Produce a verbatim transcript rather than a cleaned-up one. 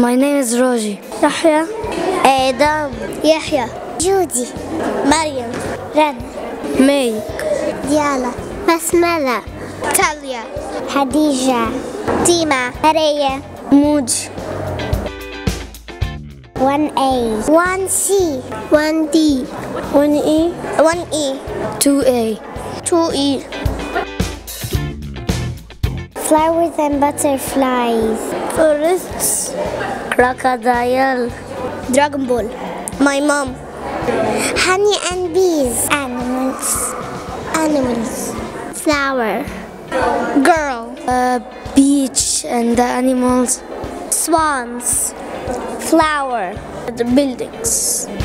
My name is Roji. Yahya. Adam. Yahya. Judy. Maryam. Ren. May. Diala. Basmala. Talia. Hadija. Dima. Maria. Mooj. One A. One C. One D. One E. One E. Two A. Two E. Flowers and butterflies. Forests. Crocodile. Dragon Ball. My mom. Honey and bees. Animals. Animals. Flower. Girl. Uh, beach and the animals. Swans. Flower. The buildings.